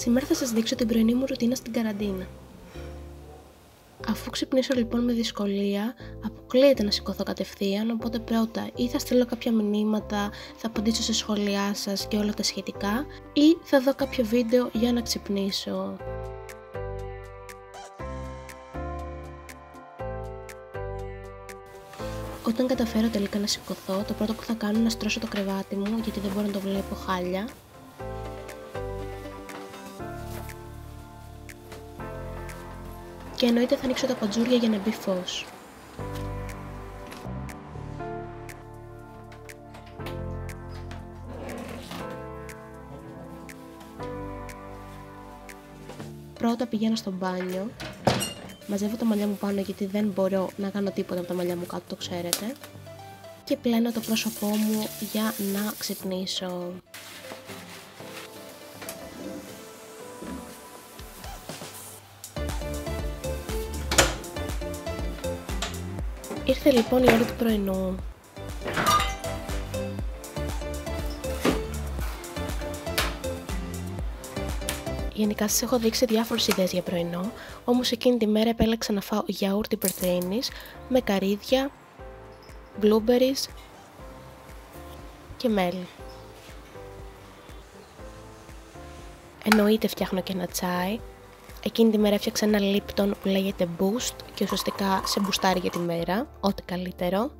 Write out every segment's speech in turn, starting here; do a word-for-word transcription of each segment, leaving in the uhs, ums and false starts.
Σήμερα θα σας δείξω την πρωινή μου ρουτίνα στην καραντίνα. Αφού ξυπνήσω λοιπόν με δυσκολία, αποκλείεται να σηκωθώ κατευθείαν, οπότε πρώτα ή θα στείλω κάποια μηνύματα, θα απαντήσω σε σχόλιά σας και όλα τα σχετικά, ή θα δω κάποιο βίντεο για να ξυπνήσω. Όταν καταφέρω τελικά να σηκωθώ, το πρώτο που θα κάνω είναι να στρώσω το κρεβάτι μου, γιατί δεν μπορώ να το βλέπω χάλια. Και εννοείται θα ανοίξω τα παντζούρια για να μπει φως. Πρώτα πηγαίνω στο μπάνιο, μαζεύω τα μαλλιά μου πάνω γιατί δεν μπορώ να κάνω τίποτα από τα μαλλιά μου κάτω, το ξέρετε. Και πλένω το πρόσωπό μου για να ξυπνήσω. Ήρθε λοιπόν η ώρα του πρωινού. Γενικά σας έχω δείξει διάφορες ιδέες για πρωινό, όμως εκείνη τη μέρα επέλεξα να φάω γιαούρτι πρωτεΐνης με καρύδια, blueberries και μέλι. Εννοείται φτιάχνω και ένα τσάι. Εκείνη τη μέρα έφτιαξα ένα Lipton που λέγεται Boost και ουσιαστικά σε μπουστάρει για τη μέρα, ό,τι καλύτερο.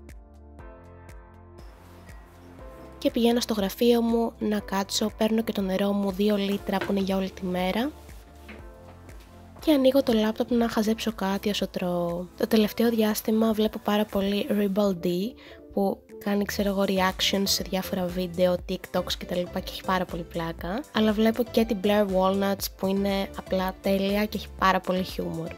Και πηγαίνω στο γραφείο μου να κάτσω, παίρνω και το νερό μου δύο λίτρα που είναι για όλη τη μέρα. Και ανοίγω το λάπτοπ να χαζέψω κάτι όσο τρώω. Το τελευταίο διάστημα βλέπω πάρα πολύ Rebel D που κάνει ξέρω εγώ reactions σε διάφορα βίντεο, TikToks κτλ. Και έχει πάρα πολύ πλάκα. Αλλά βλέπω και την Blair Walnuts που είναι απλά τέλεια και έχει πάρα πολύ χιούμορ.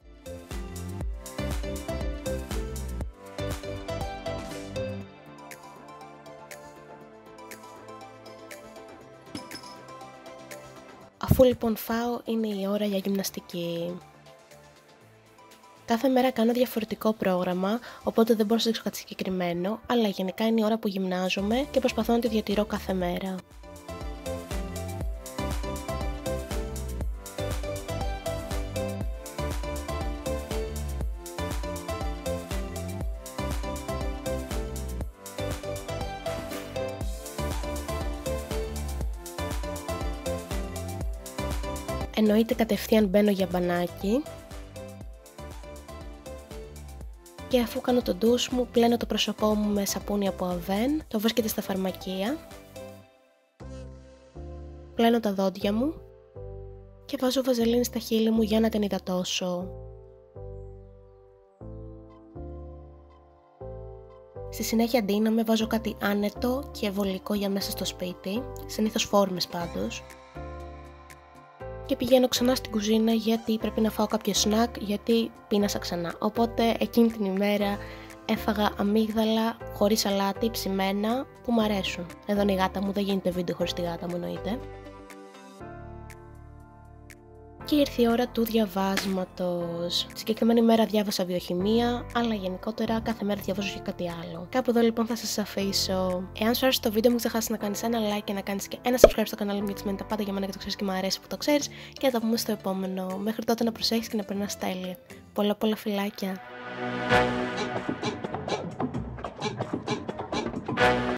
Αφού λοιπόν φάω, είναι η ώρα για γυμναστική. Κάθε μέρα κάνω διαφορετικό πρόγραμμα, οπότε δεν μπορώ να σας δείξω κάτι συγκεκριμένο, αλλά γενικά είναι η ώρα που γυμνάζομαι και προσπαθώ να τη διατηρώ κάθε μέρα. Εννοείται κατευθείαν μπαίνω για μπανάκι. Και αφού κάνω το ντους μου, πλένω το πρόσωπό μου με σαπούνι από Αβέν, το βρίσκεται στα φαρμακεία. Πλένω τα δόντια μου και βάζω βαζελίνη στα χείλη μου για να την υδατώσω. Στη συνέχεια ντύνομαι, βάζω κάτι άνετο και βολικό για μέσα στο σπίτι, συνήθως φόρμες πάντως. Και πηγαίνω ξανά στην κουζίνα γιατί πρέπει να φάω κάποιο σνακ, γιατί πείνασα ξανά. Οπότε εκείνη την ημέρα έφαγα αμύγδαλα χωρίς αλάτι, ψημένα, που μου αρέσουν. Εδώ είναι η γάτα μου, δεν γίνεται βίντεο χωρίς τη γάτα μου εννοείται. Και ήρθε η ώρα του διαβάσματος. Τη συγκεκριμένη ημέρα διάβασα βιοχημεία, αλλά γενικότερα κάθε μέρα διαβάζω και κάτι άλλο. Κάπου εδώ λοιπόν θα σας αφήσω. Εάν σου άρεσε το βίντεο, μην ξεχάσεις να κάνεις ένα like και να κάνεις και ένα subscribe στο κανάλι μου, γιατί σημαίνει τα πάντα για μένα και το ξέρεις και μου αρέσει που το ξέρεις. Και θα τα πούμε στο επόμενο. Μέχρι τότε να προσέχεις και να περνάς τέλεια. Πολλά πολλά φιλάκια.